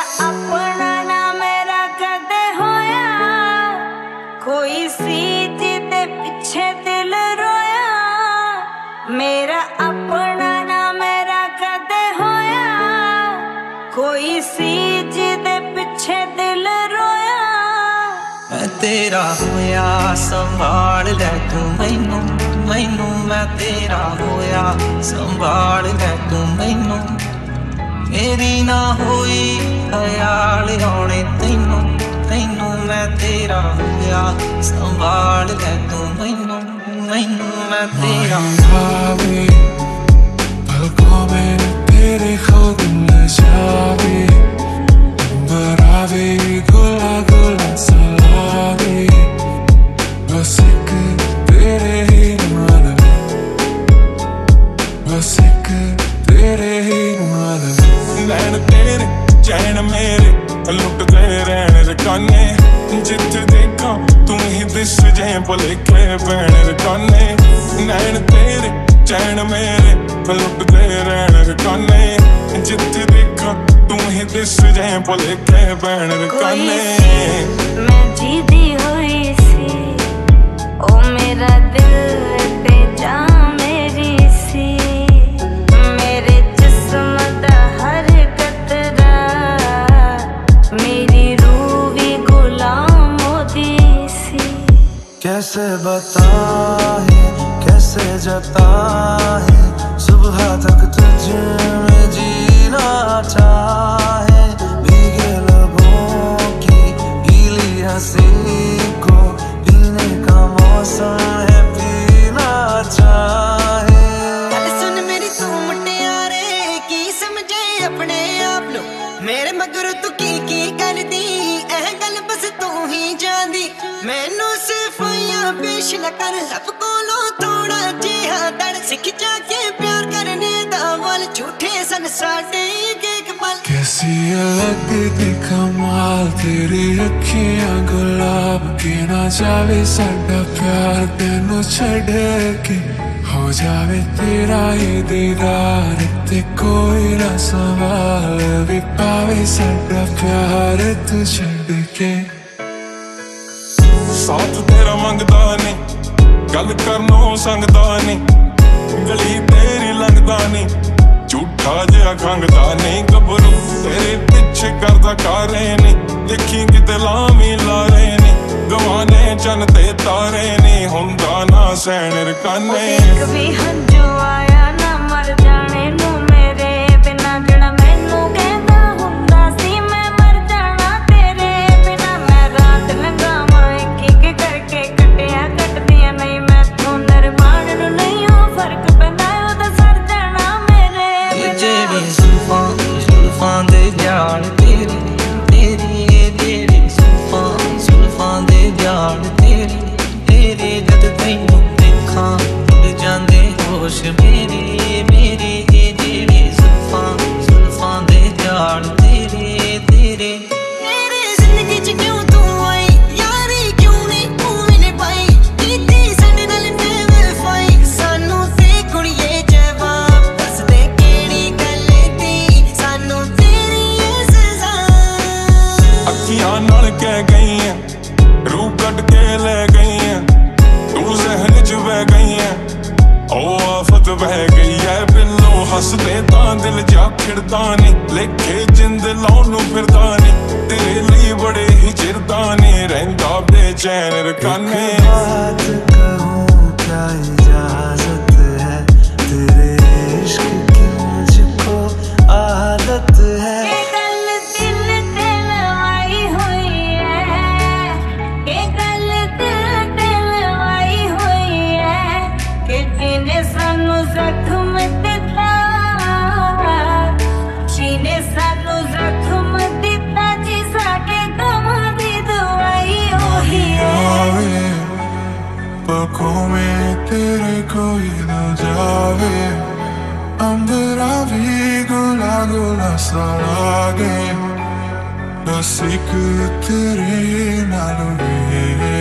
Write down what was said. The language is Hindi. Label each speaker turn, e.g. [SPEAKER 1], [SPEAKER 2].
[SPEAKER 1] अपना ना मेरा कदे होया, कोई सीज दे पिछे दिल रोया। मेरा अपना ना मेरा कदे होया, कोई सीज दे पिछे दिल रोया।
[SPEAKER 2] मैं तेरा होया संभाल ले तू मैनू, मैनू मैं तेरा होया संभाल ले तू मैनू। मेरी ना होई ख्याल आने तैनू, तैनू मैं तेरा होया संभाल ले तू मैनू, मैनू मैं तेरा।
[SPEAKER 3] पलकों में तेरे खुद न जावे, बरावे गुला गुला सलावे, बस एक तेरे ही मान में, बस एक तेरे ही मान में। नैन तेरे चैन मेरे लुटते रहने रकाने, जिथे देखा तू ही दिस जे भुलेखे पैण रकाने। नैन तेरे चैन मेरे लुटते रहने रकाने, जिथे देखा तू ही दिस जे भुलेखे पैण रकाने।
[SPEAKER 1] मैं जीदी हुई सी ओ मेरा दिल ते जा मेरी सी, मेरे जिस्म दा हर कतरा मेरी रूह भी गुलाम होती सी।
[SPEAKER 3] कैसे बताए कैसे जताए, सुबह तक तुझ में जीना चाहे। भीगे लबों की गीली हंसी को पीने का मौसम है, पीना चाहे।
[SPEAKER 4] सुन मेरी तू मुटियारे की समझे अपने आप नो, मेरे मगर तू की कर दी एह गल बस तू ही जानी। मैनू सिफाइयां पेश न कर रब कोलों थोड़ा जिहा दर, सिख जाके प्यार करने दा वल झूठे सन साडे एक पल।
[SPEAKER 3] कैसी अलग दी कमाल तेरी अखियां गुलाब की, ना जावे साडा प्यार तेनू छड़ के, हो जावे तेरा ही दीदार ते कोई ना संभाल भी पावे साडा प्यार तू छड़ के। साथ तेरा मंगदा नहीं, गल करनों संगदा नहीं, गली तेरी लंघदा नहीं, झूठा जिहा खंघदा नहीं। गबरू तेरे पिछे करदा कारे नहीं, देखी किते लामी लारे नहीं, गवाने चन ते तारे नहीं, हुंदा ना सैन रकाने।
[SPEAKER 1] कभी हंजू आया ना मर जाने नू मेरे बिना, जड़ा मैनू कहता हुंदा सी मैं मर जाना तेरे बिना। मैं रात लंघावां एक एक करके कटिया कटदियां नहीं, मैं तू निर्माण नू नहीं हो फर्क पैंदा ओदा सर जाना मेरे बिना।
[SPEAKER 2] जेड़ी जुल्फां जुल्फां दे जाल तेरी, तेरी जेड़ी जुल्फां जुल्फां दे जाल तेरी, तेरे जद तैनू देखा उड़ जांदे होश मेरे, मेरे जेड़ी जुल्फां जुल्फां दे जाल तेरे, तेरे।
[SPEAKER 4] मेरे जिंदगी च क्यों तू आई यारी, क्यों नहीं तू मैंने पाई, कीती साडे नाल बेवफाई। सानू ते कुड़िए जवाब दस दे केड़ी गल दी, सानू तेरी ये सजा।
[SPEAKER 3] अखियां नाल कह गई है, रूह कट के ले गई है, तू जहन च बह गई है, ओ आफत बह गई है। बिल्लो हसदे तां दिल जा खिड़दा नहीं, लेखे जिंद लाउण नूं फिरदा नहीं, तेरे लिए बड़े ही चिरदा नहीं, रहिंदा बेचैन रकाने। बात कहूं क्या इजाजत है, तेरे इश्क की मुझको आदत है।
[SPEAKER 1] ये गल दिल ते लवाई हुई है, ये गल दिल ते लवाई हुई है, कि जिन्हें सानू जख्म दिता, जिन्हें सानू जख्म दिता, जी साडे गम दी दवाई ओही है।
[SPEAKER 3] पलकों में तेरे कोई न जावे, अंबरा भी गुला गुला सा लागे, बस एक तेरे नाल वे।